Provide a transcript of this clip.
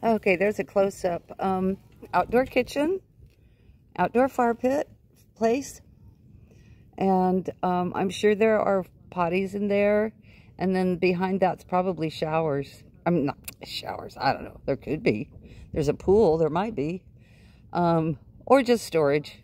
Okay, there's a close-up. Outdoor kitchen, outdoor fire pit place, and I'm sure there are potties in there, and then behind that's probably showers. I'm not showers, I don't know. There could be. There's a pool, there might be. Or just storage.